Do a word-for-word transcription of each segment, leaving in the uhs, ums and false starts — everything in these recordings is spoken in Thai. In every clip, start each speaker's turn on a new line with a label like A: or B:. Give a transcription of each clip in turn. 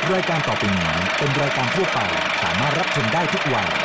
A: รายการต่อไปนี้เป็นรายการทั่วไปสามารถรับชมได้ทุกวัย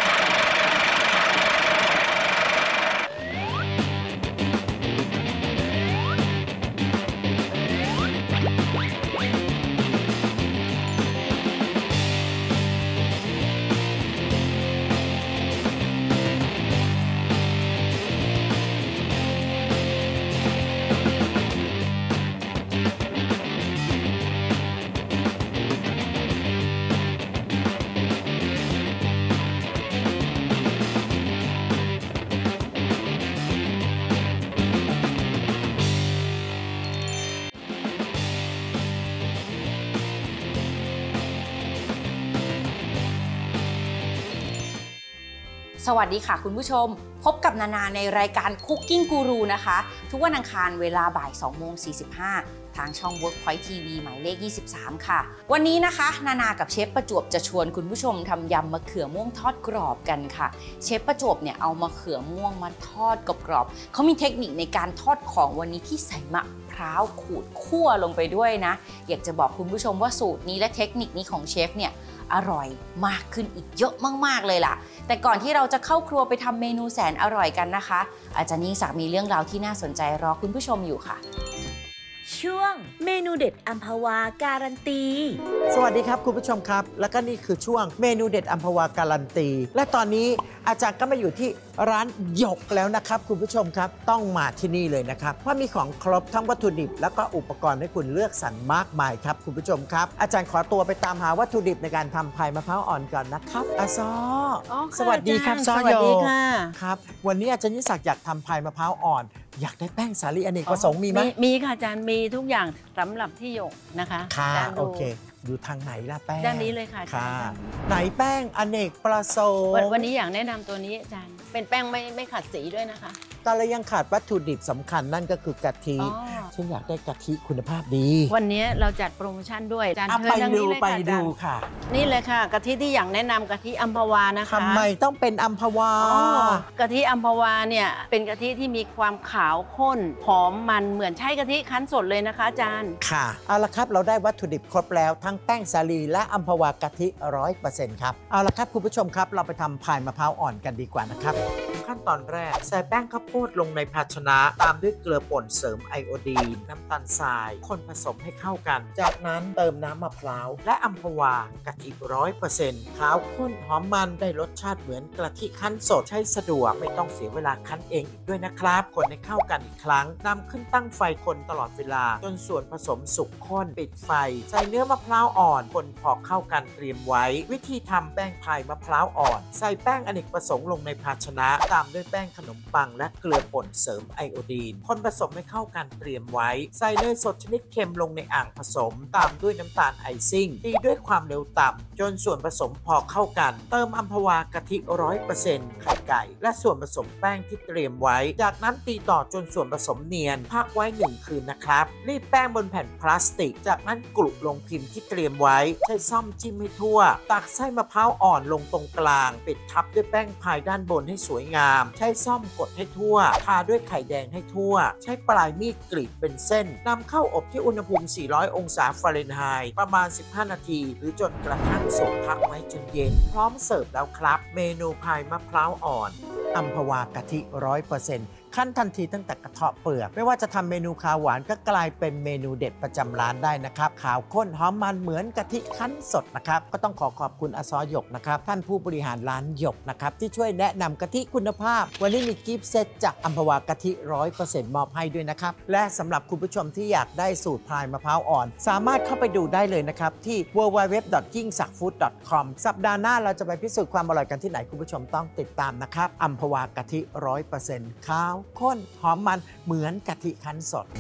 B: สวัสดีค่ะคุณผู้ชมพบกับนานาในรายการ Cooking Guru นะคะทุกวันอังคารเวลาบ่าย สองโมงสี่สิบห้า ทางช่อง Workpoint ที วี หมายเลข ยี่สิบสาม ค่ะวันนี้นะคะนานากับเชฟประจวบจะชวนคุณผู้ชมทำยำมะเขือม่วงทอดกรอบกันค่ะเชฟประจวบเนี่ยเอามะเขือม่วงมาทอดกรอบๆเขามีเทคนิคในการทอดของวันนี้ที่ใส่มะพร้าวขูดคั่วลงไปด้วยนะอยากจะบอกคุณผู้ชมว่าสูตรนี้และเทคนิคนี้ของเชฟเนี่ยอร่อยมากขึ้นอีกเยอะมากๆเลยล่ะแต่ก่อนที่เราจะเข้าครัวไปทำเมนูแสนอร่อยกันนะคะอาจารย์ยิ่งศักดิ์มีเรื่องราวที่น่าสนใจรอคุณผู้ชมอยู่ค่ะ
C: ช่วงเมนูเด็ดอัมพวาการันตี
D: สวัสดีครับคุณผู้ชมครับแล้วก็นี่คือช่วงเมนูเด็ดอัมพวาการันตีและตอนนี้อาจารย์ก็มาอยู่ที่ร้านหยกแล้วนะครับคุณผู้ชมครับต้องมาที่นี่เลยนะครับเพราะมีของครบทั้งวัตถุดิบแล้วก็อุปกรณ์ให้คุณเลือกสรรมากมายครับคุณผู้ชมครับอาจารย์ขอตัวไปตามหาวัตถุดิบในการทำพายมะพร้าวอ่อนก่อนนะครับอาซอสวัสดีครับซอโยครับวันนี้อาจารย์ยิ่งศักดิ์อยากทำพายมะพร้าวอ่อนอยากได้แป้งสาลีอเนกประสงค์มีไหม
E: มีค่ะอาจารย์มีทุกอย่างสำหรับที่หยกนะคะ
D: ค่ะโอเคดูทางไหนล่ะแป้ง
E: ด้านนี้เลยค่ะ
D: ค่ะไหนแป้งอเนกประสงค์
E: วันนี้อยากแนะนำตัวนี้อาจารย์เป็นแป้งไม่ไม่ขัดสีด้วยนะคะ
D: ตอนเรายังขาดวัตถุดิบสำคัญนั่นก็คือกะทิฉันอยากได้กะทิคุณภาพดี
E: วันนี้เราจัดโปรโมชั่นด้วยอาจารย์
D: ไปดูไปดูค่ะ
E: นี่เลยค่ะกะทิที่อยากแนะนำกะทิอัมพวานะคะ
D: ทำไมต้องเป็นอัมพวาก
E: ะทิอัมพวาเนี่ยเป็นกะทิที่มีความขาวข้นหอมมันเหมือนใช้กะทิคั้นสดเลยนะคะอาจารย์
D: ค่ะเอาละครับเราได้วัตถุดิบครบแล้วทั้งแป้งสาลีและอัมพวากะทิ ร้อยเปอร์เซ็นต์ ครับเอาละครับคุณผู้ชมครับเราไปทำพายมะพร้าวอ่อนกันดีกว่านะครับขั้นตอนแรกใส่แป้งข้าวโพดลงในภาชนะตามด้วยเกลือป่นเสริมไอโอดีนน้ำตาลทรายคนผสมให้เข้ากันจากนั้นเติมน้ำมะพร้าวและอัมพวากะทิ ร้อยเปอร์เซ็นต์ ขาวข้นหอมมันได้รสชาติเหมือนกะทิคั้นสดใช้สะดวกไม่ต้องเสียเวลาคั้นเองอีกด้วยนะครับคนให้เข้ากันอีกครั้งนำขึ้นตั้งไฟคนตลอดเวลาจนส่วนผสมสุกข้นปิดไฟใส่เนื้อมะพร้าวอ่อนคนพอเข้ากันเตรียมไว้วิธีทำแป้งพายมะพร้าวอ่อนใส่แป้งอเนกประสงค์ลงในภาชนะตามด้วยแป้งขนมปังและเกลือป่นเสริมไอโอดีนคนผสมให้เข้ากันเตรียมไว้ใส่เนยสดชนิดเค็มลงในอ่างผสมตามด้วยน้ำตาลไอซิ่งตีด้วยความเร็วต่ำจนส่วนผสมพอเข้ากันเติมอัมพวากะทิ ร้อยเปอร์เซ็นต์ ไข่ไก่และส่วนผสมแป้งที่เตรียมไว้จากนั้นตีต่อจนส่วนผสมเนียนพักไว้หนึ่งคืนนะครับรีดแป้งบนแผ่นพลาสติกจากนั้นกลุลงพิมพ์ที่เตรียมไว้ใช้ซ่อมจิ้มให้ทั่วตักไส้มะพร้าวอ่อนลงตรงกลางปิดทับด้วยแป้งพายด้านบนให้สวยงามใช้ซ่อมกดให้ทั่วทาด้วยไข่แดงให้ทั่วใช้ปลายมีดกรีดเป็นเส้นนำเข้าอบที่อุณหภูมิสี่ร้อยองศาฟาเรนไฮต์ประมาณสิบห้านาทีหรือจนกระทั่งสุกพักไว้จนเย็นพร้อมเสิร์ฟแล้วครับเมนูพายมะพร้าวอ่อนอัมพวากะทิ ร้อยเปอร์เซ็นต์ขั้นทันทีตั้งแต่กระเทาะเปลือกไม่ว่าจะทำเมนูขาวหวานก็กลายเป็นเมนูเด็ดประจำร้านได้นะครับขาวข้นหอมมันเหมือนกะทิคั้นสดนะครับก็ต้องขอขอบคุณอาซอหยกนะครับท่านผู้บริหารร้านหยกนะครับที่ช่วยแนะนำกะทิคุณภาพวันนี้มีกิฟต์เซตจากอัมพวากะทิ ร้อยเปอร์เซ็นต์ มอบให้ด้วยนะครับและสำหรับคุณผู้ชมที่อยากได้สูตรพายมะพร้าวอ่อนสามารถเข้าไปดูได้เลยนะครับที่ ดับเบิลยู ดับเบิลยู ดับเบิลยู ดอท ยิ่งศักดิ์ฟู้ด ดอท คอม สัปดาห์หน้าเราจะไปพิสูจน์ความอร่อยกันที่ไหนคุณผู้ชมต้องติดตามนะครับอัมพวากะทิ ร้อยเปอร์เซ็นต์ ขาวข้นหอมมันเหมือนกะทิคั้นสด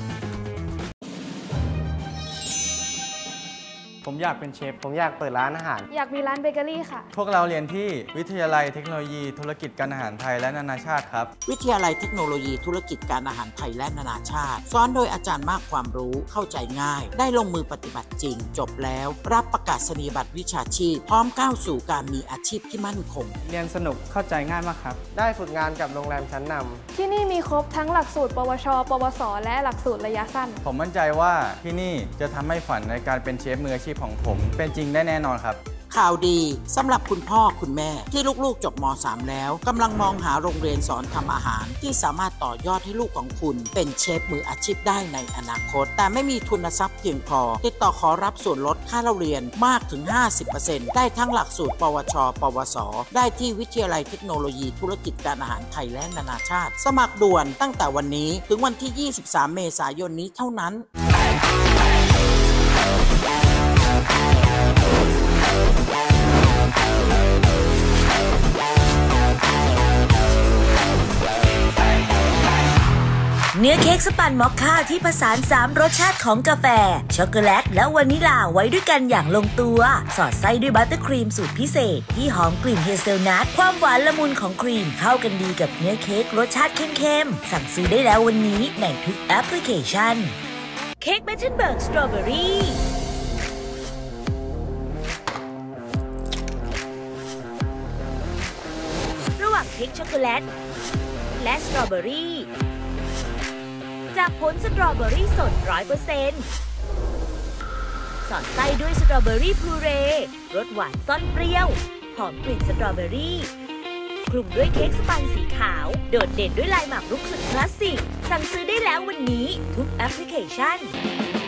F: ผมอยากเป็นเชฟผมอยากเปิดร้านอาหาร
G: อยากมีร้านเบเกอรี่ค่ะ
F: พวกเราเรียนที่วิทยาลัยเทคโนโลยีธุรกิจการอาหารไทยและนานาชาติครับ
D: วิทยาลัยเทคโนโลยีธุรกิจการอาหารไทยและนานาชาติสอนโดยอาจารย์มากความรู้เข้าใจง่ายได้ลงมือปฏิบัติจริงจบแล้วรับประกาศนียบัตรวิชาชีพพร้อมก้าวสู่การมีอาชีพที่มั่นคง
F: เรียนสนุกเข้าใจง่ายมากครับได้ฝึกงานกับโรงแรมชั้นนำ
G: ที่นี่มีครบทั้งหลักสูตรปวช ปวสและหลักสูตรระยะสั้น
F: ผมมั่นใจว่าที่นี่จะทำให้ฝันในการเป็นเชฟมืออาชีพชีพของผมเป็นจริงได้แน่นอนครับ
D: ข่าวดีสำหรับคุณพ่อคุณแม่ที่ลูกๆจบม สาม แล้วกำลังมองหาโรงเรียนสอนทำอาหารที่สามารถต่อยอดให้ลูกของคุณเป็นเชฟมืออาชีพได้ในอนาคตแต่ไม่มีทุนทรัพย์เพียงพอติดต่อขอรับส่วนลดค่าเรียนมากถึง ห้าสิบเปอร์เซ็นต์ ได้ทั้งหลักสูตรปวช ปวสได้ที่วิทยาลัยเทคโนโลยีธุรกิจการอาหารไทยและนานาชาติสมัครด่วนตั้งแต่วันนี้ถึงวันที่ยี่สิบสามเมษายนนี้เท่านั้น
C: เนื้อเค้กสปันมอคค่าที่ผสานสามรสชาติของกาแฟช็อกโกแลตและวานิลาไว้ด้วยกันอย่างลงตัวสอดไส้ด้วยบัตเตอร์ครีมสูตรพิเศษที่หอมกลิ่นเฮเซลนัทความหวานละมุนของครีมเข้ากันดีกับเนื้อเค้กรสชาติเข้มๆสั่งซื้อได้แล้ววันนี้ในทุกแอปพลิเคชันเค้กเมทัลเบิร์กสตรอเบอรี่ระหว่างเค้กช็อกโกแลตและสตรอเบอรี่จากผลสตรอเบอรี่สด ร้อยเปอร์เซ็นต์ สอดไส้ด้วยสตรอเบอรี่พูเรรสหวานซ่อนเปรี้ยวหอมกลิ่นสตรอเบอรี่คลุมด้วยเค้กสปันสีขาวโดดเด่นด้วยลายหมากรุกสุดคลาสสิกสั่งซื้อได้แล้ววันนี้ทุกแอปพลิเคชัน